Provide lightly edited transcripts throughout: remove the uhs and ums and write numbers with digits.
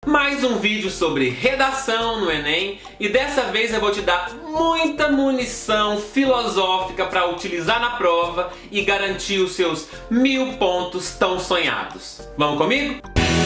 Mais um vídeo sobre redação no Enem e dessa vez eu vou te dar muita munição filosófica para utilizar na prova e garantir os seus 1000 pontos tão sonhados. Vamos comigo?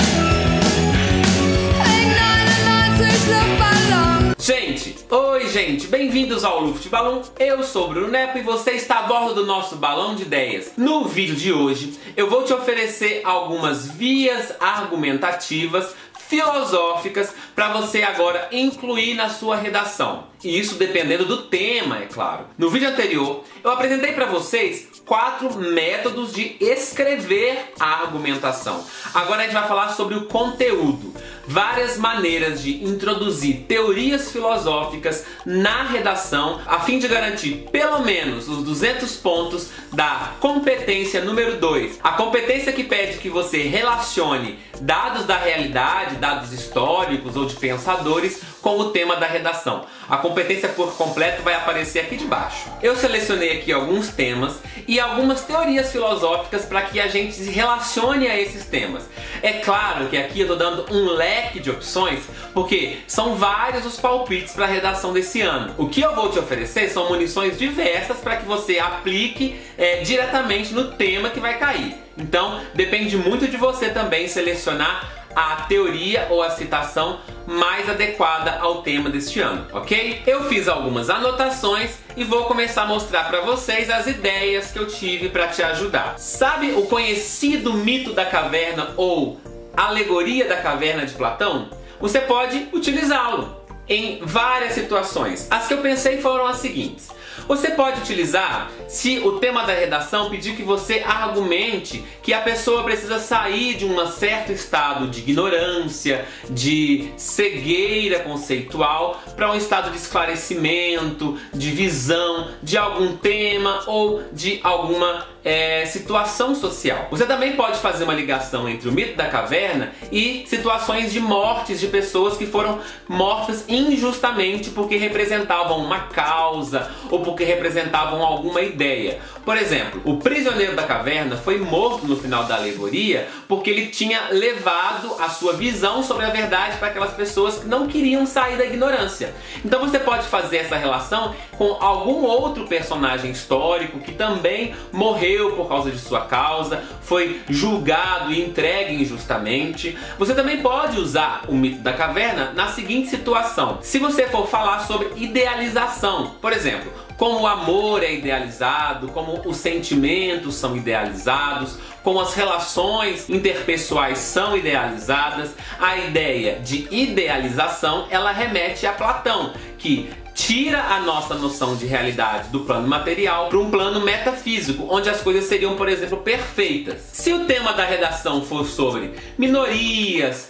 Oi gente, bem-vindos ao Luftballon, eu sou o Bruno Nepo e você está a bordo do nosso balão de ideias. No vídeo de hoje eu vou te oferecer algumas vias argumentativas filosóficas para você agora incluir na sua redação. E isso dependendo do tema, é claro. No vídeo anterior eu apresentei para vocês 4 métodos de escrever a argumentação. Agora a gente vai falar sobre o conteúdo. Várias maneiras de introduzir teorias filosóficas na redação a fim de garantir pelo menos os 200 pontos da competência número 2. A competência que pede que você relacione dados da realidade, dados históricos ou de pensadores com o tema da redação. A competência por completo vai aparecer aqui de baixo. Eu selecionei aqui alguns temas e algumas teorias filosóficas para que a gente se relacione a esses temas. É claro que aqui eu estou dando um leque de opções, porque são vários os palpites para a redação desse ano. O que eu vou te oferecer são munições diversas para que você aplique diretamente no tema que vai cair. Então depende muito de você também selecionar a teoria ou a citação mais adequada ao tema deste ano, ok? Eu fiz algumas anotações e vou começar a mostrar para vocês as ideias que eu tive para te ajudar. Sabe o conhecido mito da caverna ou alegoria da caverna de Platão? Você pode utilizá-lo em várias situações. As que eu pensei foram as seguintes. Você pode utilizar se o tema da redação pedir que você argumente que a pessoa precisa sair de um certo estado de ignorância, de cegueira conceitual, para um estado de esclarecimento, de visão de algum tema ou de alguma situação social. Você também pode fazer uma ligação entre o mito da caverna e situações de mortes de pessoas que foram mortas injustamente porque representavam uma causa ou porque representavam alguma ideia. Por exemplo, o prisioneiro da caverna foi morto no final da alegoria porque ele tinha levado a sua visão sobre a verdade para aquelas pessoas que não queriam sair da ignorância. Então você pode fazer essa relação com algum outro personagem histórico que também morreu por causa de sua causa, foi julgado e entregue injustamente. Você também pode usar o mito da caverna na seguinte situação: se você for falar sobre idealização, por exemplo, como o amor é idealizado, como os sentimentos são idealizados, como as relações interpessoais são idealizadas, a ideia de idealização ela remete a Platão, que tira a nossa noção de realidade do plano material para um plano metafísico, onde as coisas seriam, por exemplo, perfeitas. Se o tema da redação for sobre minorias,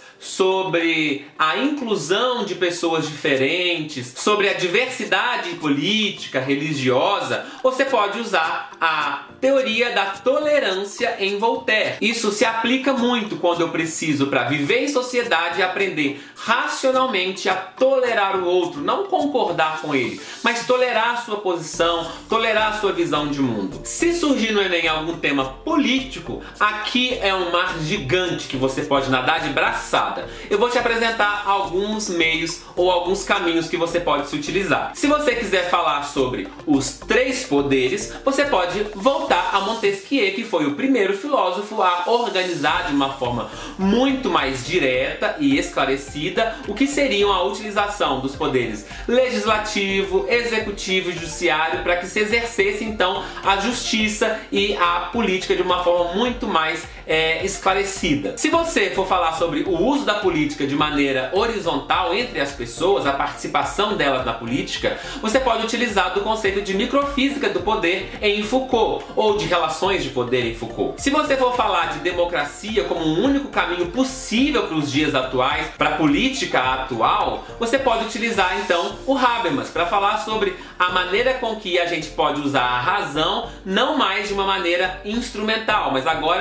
sobre a inclusão de pessoas diferentes, sobre a diversidade política, religiosa, você pode usar a teoria da tolerância em Voltaire. Isso se aplica muito quando eu preciso, para viver em sociedade, aprender racionalmente a tolerar o outro, não concordar com ele, mas tolerar a sua posição, tolerar a sua visão de mundo. Se surgir no Enem algum tema político, aqui é um mar gigante que você pode nadar de braçada. Eu vou te apresentar alguns meios ou alguns caminhos que você pode se utilizar. Se você quiser falar sobre os 3 poderes, você pode voltar a Montesquieu, que foi o primeiro filósofo a organizar de uma forma muito mais direta e esclarecida o que seriam a utilização dos poderes legislativo, executivo e judiciário para que se exercesse então a justiça e a política de uma forma muito mais esclarecida. Se você for falar sobre o uso da política de maneira horizontal entre as pessoas, a participação delas na política, você pode utilizar do conceito de microfísica do poder em Foucault, ou de relações de poder em Foucault. Se você for falar de democracia como um único caminho possível para os dias atuais, para a política atual, você pode utilizar então o Habermas para falar sobre a maneira com que a gente pode usar a razão, não mais de uma maneira instrumental, mas agora de uma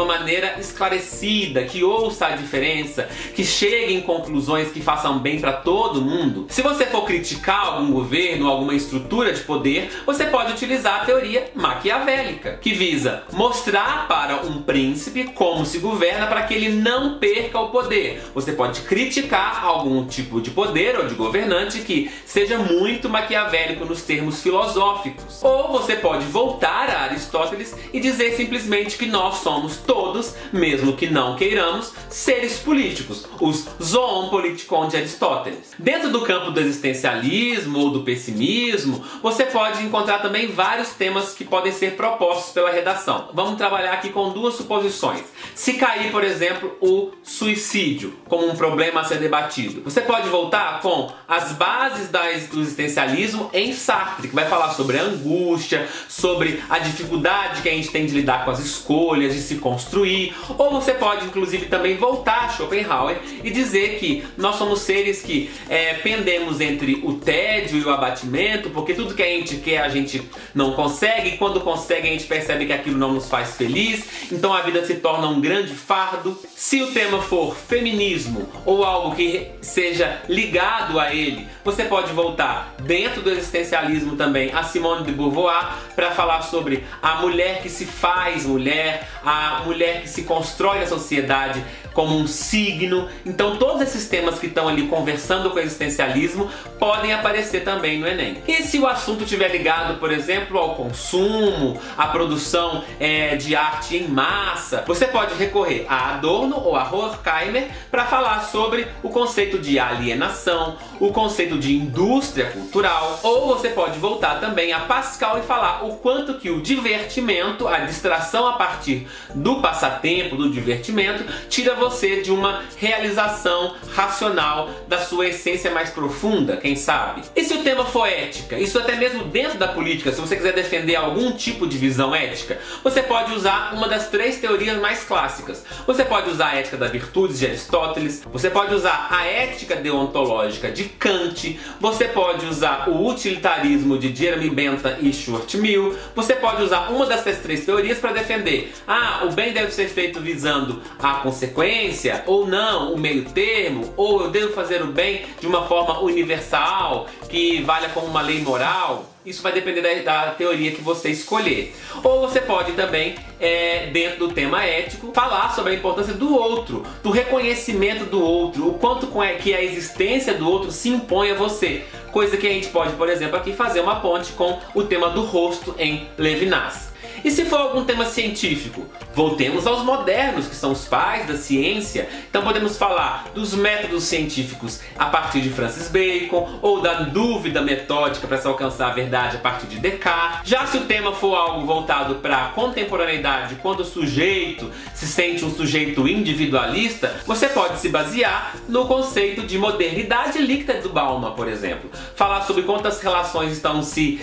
maneira esclarecida, que ouça a diferença, que chegue em conclusões que façam bem para todo mundo. Se você for criticar algum governo, alguma estrutura de poder, você pode utilizar a teoria maquiavélica, que visa mostrar para um príncipe como se governa para que ele não perca o poder. Você pode criticar algum tipo de poder ou de governante que seja muito maquiavélico nos termos filosóficos. Ou você pode voltar a Aristóteles e dizer simplesmente que nós somos todos, mesmo que não queiramos, seres políticos, os zoon politikon de Aristóteles. Dentro do campo do existencialismo ou do pessimismo, você pode encontrar também vários temas que podem ser propostos pela redação. Vamos trabalhar aqui com duas suposições. Se cair, por exemplo, o suicídio como um problema a ser debatido, você pode voltar com as bases do existencialismo em Sartre, que vai falar sobre a angústia, sobre a dificuldade que a gente tem de lidar com as escolhas, de se construir. Ou você pode, inclusive, também voltar a Schopenhauer e dizer que nós somos seres que pendemos entre o tédio e o abatimento, porque tudo que a gente quer a gente não consegue, e quando consegue a gente percebe que aquilo não nos faz feliz, então a vida se torna um grande fardo. Se o tema for feminismo ou algo que seja ligado a ele, você pode voltar dentro do existencialismo também a Simone de Beauvoir para falar sobre a mulher que se faz mulher, a mulher que se constrói na sociedade como um signo. Então todos esses temas que estão ali conversando com o existencialismo podem aparecer também no Enem. E se o assunto estiver ligado, por exemplo, ao consumo, à produção de arte em massa, você pode recorrer a Adorno ou a Horkheimer para falar sobre o conceito de alienação, o conceito de indústria cultural. Ou você pode voltar também a Pascal e falar o quanto que o divertimento, a distração a partir do passatempo, do divertimento, tira você de uma realização racional da sua essência mais profunda, quem sabe? E se o tema for ética, isso até mesmo dentro da política, se você quiser defender algum tipo de visão ética, você pode usar uma das três teorias mais clássicas. Você pode usar a ética das virtudes de Aristóteles, você pode usar a ética deontológica de Kant, você pode usar o utilitarismo de Jeremy Bentham e Stuart Mill, você pode usar uma dessas três teorias para defender o bem deve ser feito visando a consequência, ou não, o meio termo, ou eu devo fazer o bem de uma forma universal, que valha como uma lei moral. Isso vai depender da teoria que você escolher. Ou você pode também, dentro do tema ético, falar sobre a importância do outro, do reconhecimento do outro, o quanto que a existência do outro se impõe a você. Coisa que a gente pode, por exemplo, aqui fazer uma ponte com o tema do rosto em Levinas. E se for algum tema científico, voltemos aos modernos, que são os pais da ciência. Então podemos falar dos métodos científicos a partir de Francis Bacon, ou da dúvida metódica para se alcançar a verdade a partir de Descartes. Já se o tema for algo voltado para a contemporaneidade, quando o sujeito se sente um sujeito individualista, você pode se basear no conceito de modernidade líquida do Bauman, por exemplo. Falar sobre quantas relações estão se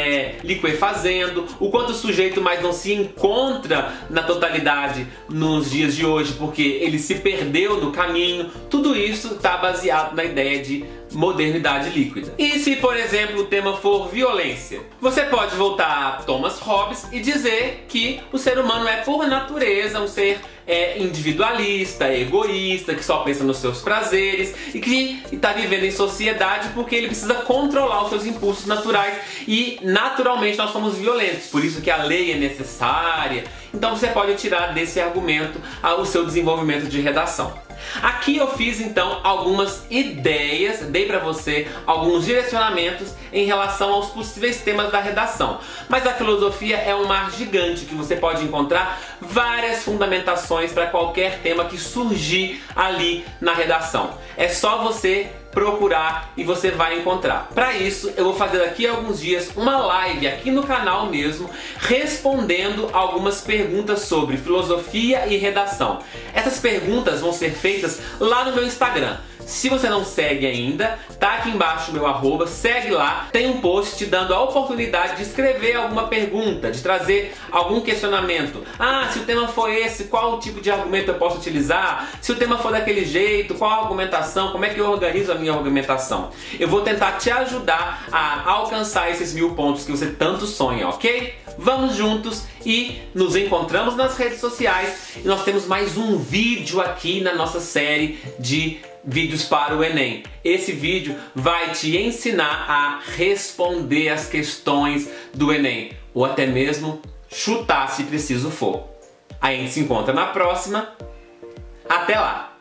liquefazendo, o quanto o sujeito mais não se encontra na totalidade nos dias de hoje porque ele se perdeu no caminho. Tudo isso está baseado na ideia de modernidade líquida. E se, por exemplo, o tema for violência, você pode voltar a Thomas Hobbes e dizer que o ser humano é, por natureza, um ser individualista, egoísta, que só pensa nos seus prazeres e que está vivendo em sociedade porque ele precisa controlar os seus impulsos naturais e, naturalmente, nós somos violentos, por isso que a lei é necessária. Então você pode tirar desse argumento o seu desenvolvimento de redação. Aqui eu fiz então algumas ideias, dei para você alguns direcionamentos em relação aos possíveis temas da redação. Mas a filosofia é um mar gigante que você pode encontrar várias fundamentações para qualquer tema que surgir ali na redação. É só você procurar e você vai encontrar. Para isso, eu vou fazer daqui a alguns dias uma live aqui no canal mesmo, respondendo algumas perguntas sobre filosofia e redação. Essas perguntas vão ser feitas lá no meu Instagram. Se você não segue ainda, tá aqui embaixo o meu @, segue lá. Tem um post te dando a oportunidade de escrever alguma pergunta, de trazer algum questionamento. Se o tema for esse, qual tipo de argumento eu posso utilizar? Se o tema for daquele jeito, qual a argumentação? Como é que eu organizo a minha argumentação? Eu vou tentar te ajudar a alcançar esses 1000 pontos que você tanto sonha, ok? Vamos juntos e nos encontramos nas redes sociais. E nós temos mais um vídeo aqui na nossa série de vídeos para o Enem. Esse vídeo vai te ensinar a responder as questões do Enem, ou até mesmo chutar se preciso for. A gente se encontra na próxima. Até lá!